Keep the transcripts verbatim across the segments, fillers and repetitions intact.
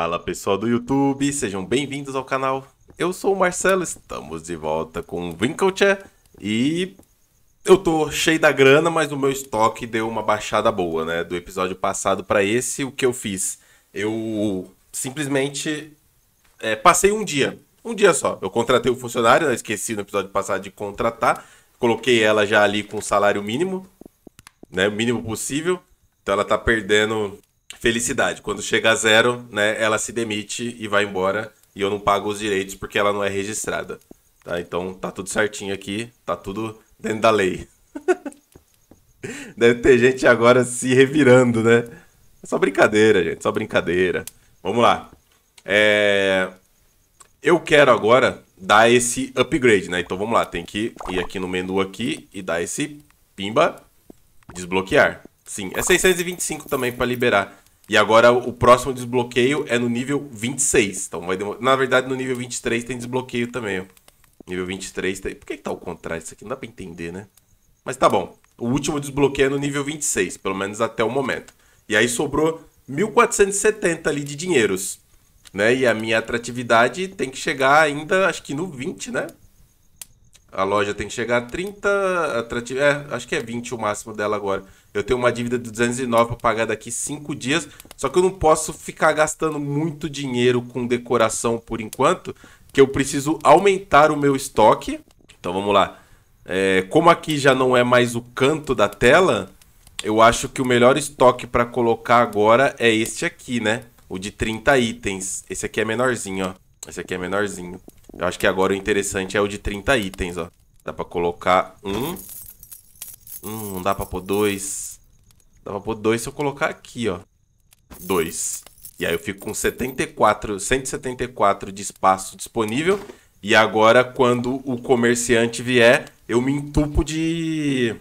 Fala pessoal do YouTube, sejam bem-vindos ao canal. Eu sou o Marcelo, estamos de volta com o Winklechair e eu tô cheio da grana, mas o meu estoque deu uma baixada boa, né? Do episódio passado para esse, o que eu fiz? Eu simplesmente é, passei um dia, um dia só. Eu contratei o funcionário, eu esqueci no episódio passado de contratar, coloquei ela já ali com salário mínimo, né? O mínimo possível, então ela tá perdendo felicidade. Quando chega a zero, né, ela se demite e vai embora e eu não pago os direitos porque ela não é registrada. Tá? Então tá tudo certinho aqui, tá tudo dentro da lei. Deve ter gente agora se revirando, né? É só brincadeira, gente, só brincadeira. Vamos lá. É... Eu quero agora dar esse upgrade, né? Então vamos lá, tem que ir aqui no menu aqui e dar esse pimba, desbloquear. Sim, é seiscentos e vinte e cinco também para liberar. E agora o próximo desbloqueio é no nível vinte e seis. Então vai demorar... Na verdade, no nível vinte e três tem desbloqueio também, ó. Nível vinte e três tem... Por que que tá ao contrário? Isso aqui não dá pra entender, né? Mas tá bom. O último desbloqueio é no nível vinte e seis, pelo menos até o momento. E aí sobrou mil quatrocentos e setenta ali de dinheiros, né? E a minha atratividade tem que chegar ainda, acho que no vinte, né? A loja tem que chegar a trinta, atrativo, é, acho que é vinte o máximo dela agora. Eu tenho uma dívida de duzentos e nove para pagar daqui cinco dias, só que eu não posso ficar gastando muito dinheiro com decoração por enquanto, que eu preciso aumentar o meu estoque. Então vamos lá. É, como aqui já não é mais o canto da tela, eu acho que o melhor estoque para colocar agora é este aqui, né? O de trinta itens. Esse aqui é menorzinho, ó. Esse aqui é menorzinho. Eu acho que agora o interessante é o de trinta itens, ó. Dá pra colocar um. Hum, não dá pra pôr dois. Dá pra pôr dois se eu colocar aqui, ó. Dois. E aí eu fico com setenta e quatro, cento e setenta e quatro de espaço disponível. E agora, quando o comerciante vier, eu me entupo de...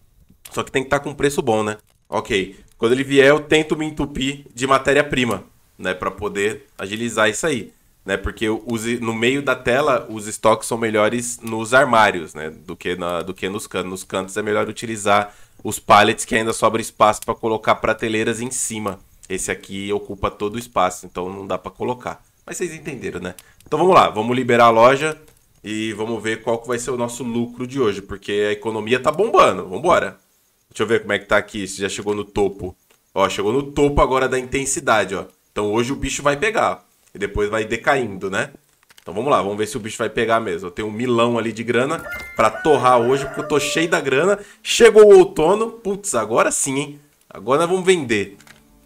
Só que tem que estar com preço bom, né? Ok. Quando ele vier, eu tento me entupir de matéria-prima, né? Pra poder agilizar isso aí. Né, porque os, no meio da tela os estoques são melhores nos armários, né, do que, na, do que nos cantos. Nos cantos é melhor utilizar os pallets que ainda sobra espaço para colocar prateleiras em cima. Esse aqui ocupa todo o espaço, então não dá para colocar. Mas vocês entenderam, né? Então vamos lá, vamos liberar a loja e vamos ver qual que vai ser o nosso lucro de hoje, porque a economia tá bombando. Vamos embora. Deixa eu ver como é que tá aqui, se já chegou no topo. Ó, chegou no topo agora da intensidade, ó. Então hoje o bicho vai pegar. E depois vai decaindo, né? Então vamos lá, vamos ver se o bicho vai pegar mesmo. Eu tenho um milão ali de grana pra torrar hoje, porque eu tô cheio da grana. Chegou o outono. Putz, agora sim, hein? Agora nós vamos vender.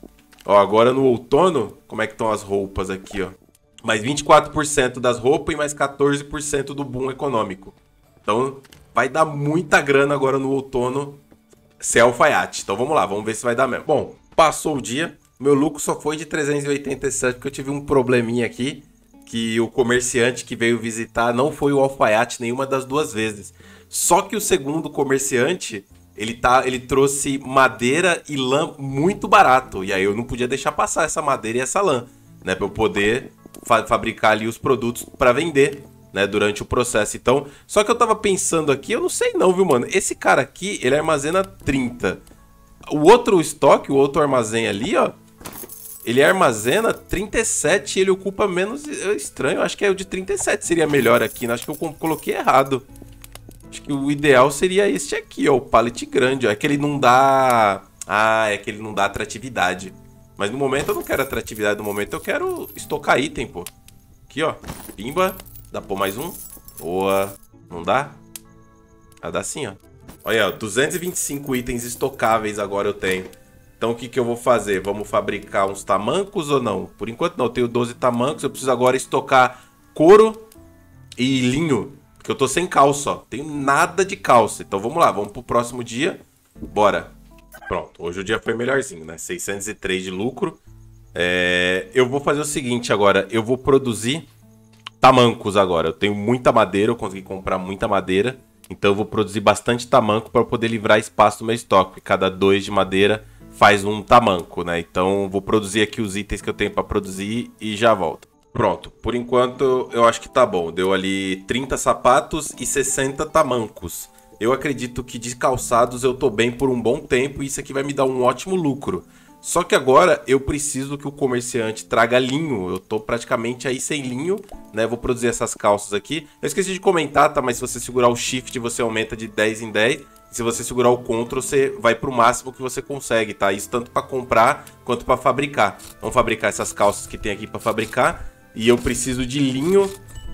Ó, agora no outono, como é que estão as roupas aqui, ó? Mais vinte e quatro por cento das roupas e mais quatorze por cento do boom econômico. Então vai dar muita grana agora no outono ser alfaiate. Então vamos lá, vamos ver se vai dar mesmo. Bom, passou o dia. Meu lucro só foi de trezentos e oitenta e sete porque eu tive um probleminha aqui, que o comerciante que veio visitar não foi o alfaiate nenhuma das duas vezes. Só que o segundo comerciante, ele, tá, ele trouxe madeira e lã muito barato. E aí eu não podia deixar passar essa madeira e essa lã, né? Pra eu poder fa fabricar ali os produtos para vender, né? Durante o processo. Então, só que eu tava pensando aqui, eu não sei não, viu, mano? Esse cara aqui, ele armazena trinta. O outro estoque, o outro armazém ali, ó, ele armazena trinta e sete e ele ocupa menos... Estranho, acho que é o de trinta e sete seria melhor aqui, né? Acho que eu coloquei errado. Acho que o ideal seria este aqui, ó, o pallet grande, ó. É que ele não dá... Ah, é que ele não dá atratividade. Mas no momento eu não quero atratividade, no momento eu quero estocar item, pô. Aqui, ó, pimba, dá pra pôr mais um. Boa, não dá? Ah, dá sim, ó. Olha, ó, duzentos e vinte e cinco itens estocáveis agora eu tenho. Então o que, que eu vou fazer? Vamos fabricar uns tamancos ou não? Por enquanto não, eu tenho doze tamancos. Eu preciso agora estocar couro e linho. Porque eu tô sem calça, ó. Tenho nada de calça. Então vamos lá, vamos pro próximo dia. Bora. Pronto, hoje o dia foi melhorzinho, né? seiscentos e três de lucro. É... Eu vou fazer o seguinte agora. Eu vou produzir tamancos agora. Eu tenho muita madeira, eu consegui comprar muita madeira. Então eu vou produzir bastante tamanco para poder livrar espaço no meu estoque. Cada dois de madeira faz um tamanco, né? Então vou produzir aqui os itens que eu tenho para produzir e já volto. Pronto, por enquanto eu acho que tá bom. Deu ali trinta sapatos e sessenta tamancos. Eu acredito que de calçados eu tô bem por um bom tempo e isso aqui vai me dar um ótimo lucro. Só que agora eu preciso que o comerciante traga linho. Eu tô praticamente aí sem linho, né? Vou produzir essas calças aqui. Eu esqueci de comentar, tá? Mas se você segurar o Shift, você aumenta de dez em dez. E se você segurar o Ctrl, você vai pro máximo que você consegue, tá? Isso tanto para comprar quanto para fabricar. Vamos fabricar essas calças que tem aqui para fabricar. E eu preciso de linho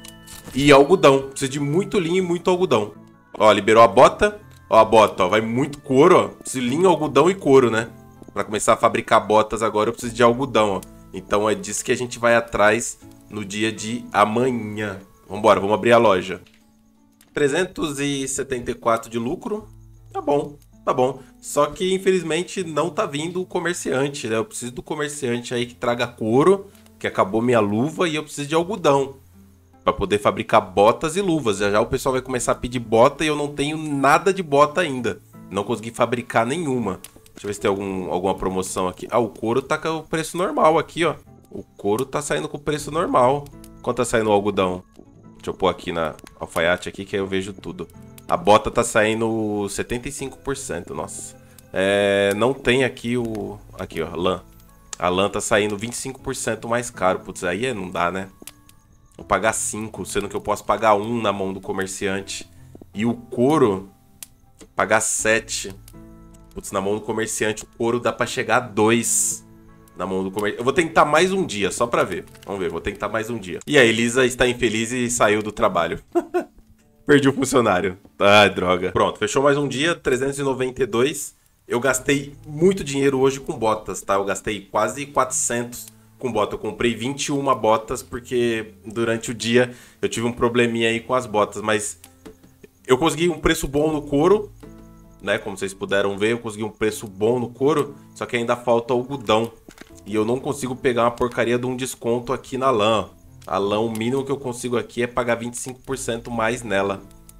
e algodão. Preciso de muito linho e muito algodão. Ó, liberou a bota. Ó, a bota, ó. Vai muito couro, ó. Preciso de linho, algodão e couro, né? Para começar a fabricar botas agora eu preciso de algodão, ó. Então é disso que a gente vai atrás no dia de amanhã. Vambora, vamos abrir a loja. trezentos e setenta e quatro de lucro. Tá bom, tá bom. Só que infelizmente não tá vindo o comerciante, né? Eu preciso do comerciante aí que traga couro, que acabou minha luva, e eu preciso de algodão para poder fabricar botas e luvas. Já já o pessoal vai começar a pedir bota e eu não tenho nada de bota ainda. Não consegui fabricar nenhuma. Deixa eu ver se tem algum, alguma promoção aqui. Ah, o couro tá com o preço normal aqui, ó. O couro tá saindo com o preço normal. Quanto tá saindo o algodão? Deixa eu pôr aqui na alfaiate aqui que aí eu vejo tudo. A bota tá saindo setenta e cinco por cento, nossa. É, não tem aqui o... Aqui, ó, lã. A lã tá saindo vinte e cinco por cento mais caro. Putz, aí não dá, né? Vou pagar cinco, sendo que eu posso pagar um na mão do comerciante. E o couro, pagar sete. Putz, na mão do comerciante o couro dá pra chegar a dois. Na mão do comerciante. Eu vou tentar mais um dia, só pra ver. Vamos ver, vou tentar mais um dia. E a Elisa está infeliz e saiu do trabalho. Perdi o funcionário. Ah, droga. Pronto, fechou mais um dia, trezentos e noventa e dois. Eu gastei muito dinheiro hoje com botas, tá? Eu gastei quase quatrocentos com bota. Eu comprei vinte e uma botas porque durante o dia eu tive um probleminha aí com as botas. Mas eu consegui um preço bom no couro, né? Como vocês puderam ver, eu consegui um preço bom no couro, só que ainda falta algodão. E eu não consigo pegar uma porcaria de um desconto aqui na lã. A lã, o mínimo que eu consigo aqui é pagar vinte e cinco por cento mais nela.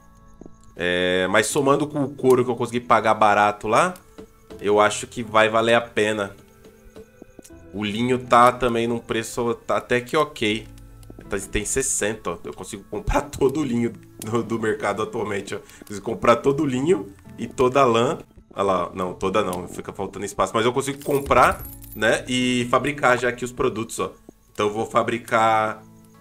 É, mas somando com o couro que eu consegui pagar barato lá, eu acho que vai valer a pena. O linho tá também num preço tá até que ok. Tem sessenta, ó. Eu consigo comprar todo o linho do, do mercado atualmente, ó. Consigo comprar todo o linho e toda a lã. Olha lá, não, toda não, fica faltando espaço. Mas eu consigo comprar, né, e fabricar já aqui os produtos, ó. Então eu vou fabricar...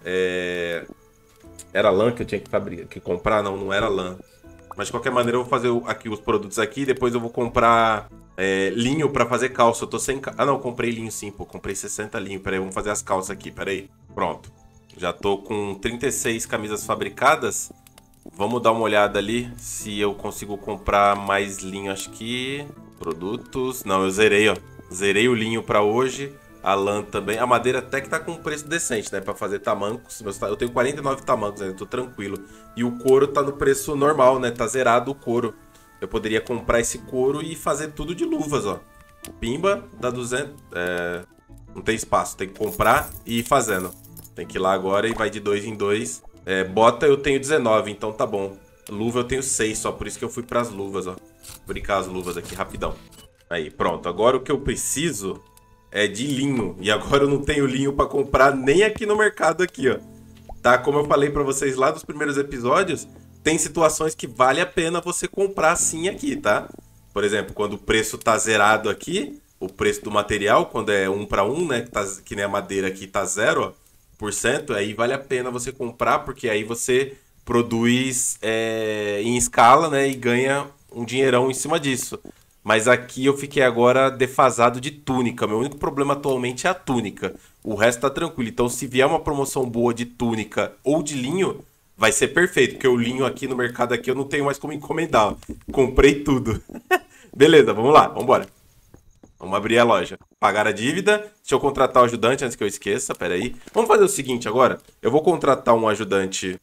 É... Era lã que eu tinha que, fabricar, que comprar? Não, não era lã. Mas de qualquer maneira eu vou fazer aqui os produtos aqui e depois eu vou comprar é, linho pra fazer calça. Eu tô sem... Ah, não, comprei linho sim, pô. Comprei sessenta linho. Pera aí, vamos fazer as calças aqui, pera aí. Pronto. Já tô com trinta e seis camisas fabricadas. Vamos dar uma olhada ali se eu consigo comprar mais linho. Acho que... Produtos... Não, eu zerei, ó. Zerei o linho pra hoje. A lã também. A madeira até que tá com um preço decente, né? Pra fazer tamancos. Eu tenho quarenta e nove tamancos ainda, tô tranquilo. E o couro tá no preço normal, né? Tá zerado o couro. Eu poderia comprar esse couro e fazer tudo de luvas, ó. Pimba, dá duzentos... É... Não tem espaço, tem que comprar e ir fazendo. Tem que ir lá agora e vai de dois em dois. É, bota eu tenho dezenove, então tá bom. Luva eu tenho seis, só por isso que eu fui pras luvas, ó. Vou brincar as luvas aqui rapidão. Aí, pronto. Agora o que eu preciso é de linho. E agora eu não tenho linho pra comprar nem aqui no mercado aqui, ó. Tá? Como eu falei pra vocês lá dos primeiros episódios, tem situações que vale a pena você comprar sim aqui, tá? Por exemplo, quando o preço tá zerado aqui, o preço do material, quando é um para um, né? Que, tá, que nem a madeira aqui tá zero, ó, por cento, aí vale a pena você comprar, porque aí você produz é, em escala, né? E ganha um dinheirão em cima disso. Mas aqui eu fiquei agora defasado de túnica. Meu único problema atualmente é a túnica. O resto tá tranquilo. Então, se vier uma promoção boa de túnica ou de linho, vai ser perfeito. Porque o linho aqui no mercado aqui eu não tenho mais como encomendar. Comprei tudo. Beleza, vamos lá. Vamos embora. Vamos abrir a loja. Pagar a dívida. Deixa eu contratar o ajudante antes que eu esqueça. Pera aí. Vamos fazer o seguinte agora. Eu vou contratar um ajudante...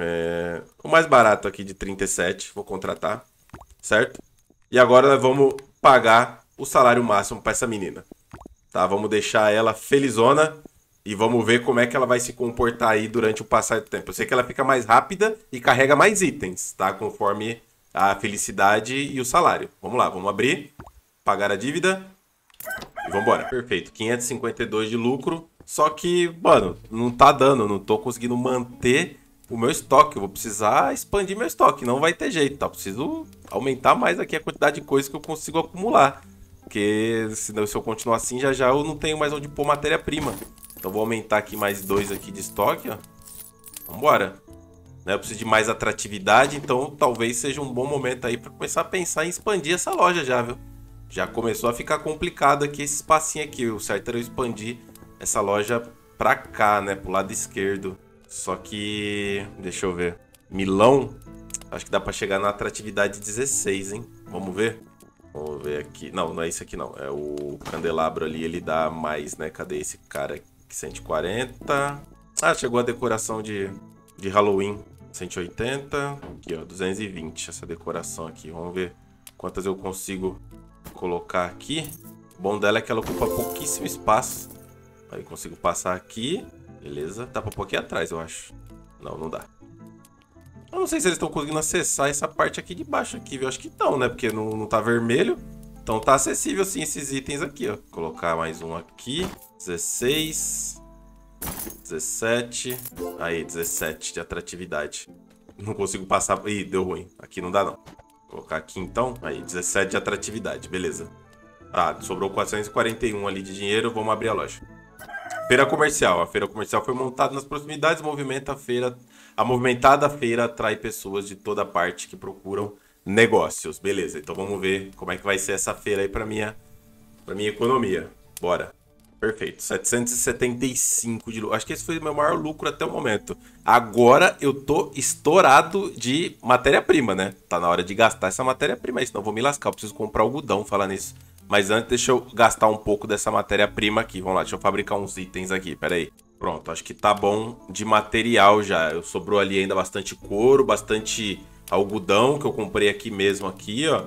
É, o mais barato aqui de trinta e sete. Vou contratar. Certo? E agora nós vamos pagar o salário máximo para essa menina. Tá? Vamos deixar ela felizona e vamos ver como é que ela vai se comportar aí durante o passar do tempo. Eu sei que ela fica mais rápida e carrega mais itens, tá? Conforme a felicidade e o salário. Vamos lá, vamos abrir. Pagar a dívida. E vamos embora. Perfeito. quinhentos e cinquenta e dois de lucro. Só que, mano, não tá dando. Não tô conseguindo manter o meu estoque. Eu vou precisar expandir meu estoque. Não vai ter jeito, tá? Eu preciso aumentar mais aqui a quantidade de coisas que eu consigo acumular. Porque senão, se eu continuar assim, já já eu não tenho mais onde pôr matéria-prima. Então vou aumentar aqui mais dois aqui de estoque, ó. Vambora. Né, eu preciso de mais atratividade, então talvez seja um bom momento aí para começar a pensar em expandir essa loja já, viu? Já começou a ficar complicado aqui esse espacinho aqui. O certo era eu expandir essa loja pra cá, né? Pro lado esquerdo. Só que... deixa eu ver. Milão? Acho que dá pra chegar na atratividade dezesseis, hein? Vamos ver? Vamos ver aqui. Não, não é isso aqui não. É o candelabro ali, ele dá mais, né? Cadê esse cara aqui? cento e quarenta. Ah, chegou a decoração de, de Halloween. cento e oitenta. Aqui, ó. duzentos e vinte essa decoração aqui. Vamos ver quantas eu consigo colocar aqui. O bom dela é que ela ocupa pouquíssimo espaço. Aí eu consigo passar aqui. Beleza. Dá pra pôr aqui atrás, eu acho. Não, não dá. Eu não sei se eles estão conseguindo acessar essa parte aqui de baixo aqui, viu? Eu acho que não, né? Porque não, não tá vermelho. Então tá acessível sim esses itens aqui, ó. Vou colocar mais um aqui. dezesseis. dezessete. Aí, dezessete de atratividade. Não consigo passar. Ih, deu ruim. Aqui não dá, não. Vou colocar aqui então. Aí, dezessete de atratividade. Beleza. Ah, sobrou quatrocentos e quarenta e um ali de dinheiro. Vamos abrir a loja. Feira comercial. A feira comercial foi montada nas proximidades. Movimenta a feira. A movimentada feira atrai pessoas de toda parte que procuram negócios. Beleza. Então vamos ver como é que vai ser essa feira aí para minha, para minha economia. Bora. Perfeito. setecentos e setenta e cinco de lucro. Acho que esse foi o meu maior lucro até o momento. Agora eu tô estourado de matéria-prima, né? Tá na hora de gastar essa matéria-prima aí, senão eu vou me lascar. Eu preciso comprar algodão, falar nisso. Mas antes, deixa eu gastar um pouco dessa matéria-prima aqui. Vamos lá, deixa eu fabricar uns itens aqui, pera aí. Pronto, acho que tá bom de material já. Eu sobrou ali ainda bastante couro, bastante algodão que eu comprei aqui mesmo, aqui, ó.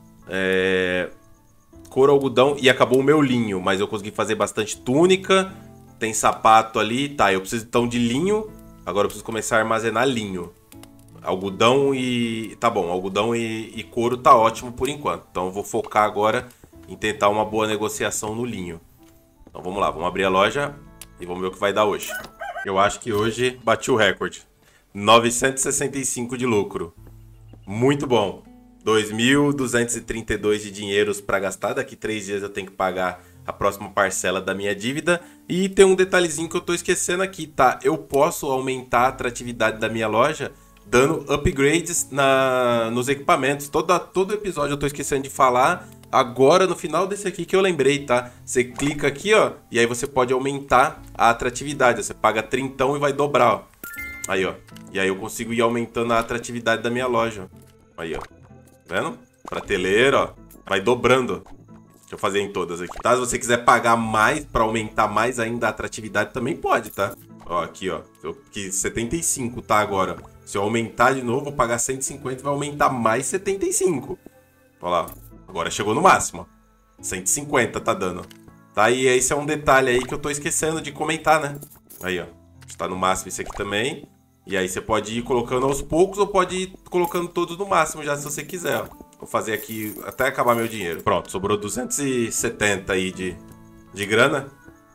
É... Couro, algodão e acabou o meu linho, mas eu consegui fazer bastante túnica. Tem sapato ali, tá, eu preciso então de linho. Agora eu preciso começar a armazenar linho. Algodão e... tá bom, algodão e, e couro tá ótimo por enquanto. Então eu vou focar agora em tentar uma boa negociação no linho. Então vamos lá, vamos abrir a loja e vamos ver o que vai dar hoje. Eu acho que hoje bati o recorde. novecentos e sessenta e cinco de lucro. Muito bom. dois mil duzentos e trinta e dois de dinheiros para gastar. Daqui três dias eu tenho que pagar a próxima parcela da minha dívida. E tem um detalhezinho que eu tô esquecendo aqui, tá? Eu posso aumentar a atratividade da minha loja dando upgrades na, nos equipamentos. Todo, todo episódio eu tô esquecendo de falar. Agora, no final desse aqui que eu lembrei, tá? Você clica aqui, ó, e aí você pode aumentar a atratividade. Você paga trintão e vai dobrar, ó. Aí, ó. E aí eu consigo ir aumentando a atratividade da minha loja. Aí, ó. Vendo? Prateleira, ó. Vai dobrando. Deixa eu fazer em todas aqui. Tá? Se você quiser pagar mais pra aumentar mais ainda a atratividade, também pode, tá? Ó, aqui, ó. Eu, que setenta e cinco, tá? Agora. Se eu aumentar de novo, vou pagar cento e cinquenta e vai aumentar mais setenta e cinco. Ó lá. Agora chegou no máximo. cento e cinquenta tá dando. Tá? E esse é um detalhe aí que eu tô esquecendo de comentar, né? Aí, ó. Está no máximo esse aqui também. E aí você pode ir colocando aos poucos ou pode ir colocando todos no máximo já, se você quiser, ó. Vou fazer aqui até acabar meu dinheiro. Pronto, sobrou duzentos e setenta aí de, de grana.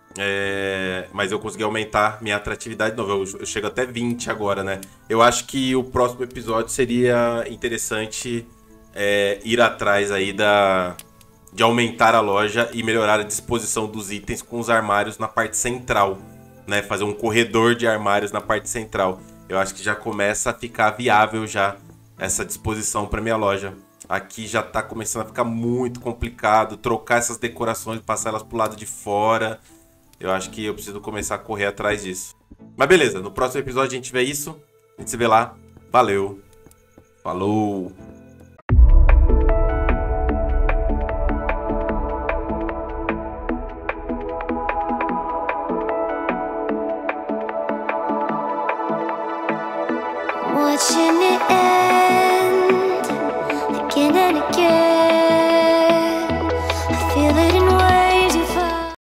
É, mas eu consegui aumentar minha atratividade de novo. Eu, eu chego até vinte agora, né? Eu acho que o próximo episódio seria interessante é, ir atrás aí da, de aumentar a loja e melhorar a disposição dos itens com os armários na parte central, né? Fazer um corredor de armários na parte central. Eu acho que já começa a ficar viável já essa disposição para minha loja. Aqui já tá começando a ficar muito complicado. Trocar essas decorações, passar elas pro lado de fora. Eu acho que eu preciso começar a correr atrás disso. Mas beleza, no próximo episódio a gente vê isso. A gente se vê lá. Valeu. Falou. Watching it end again and again.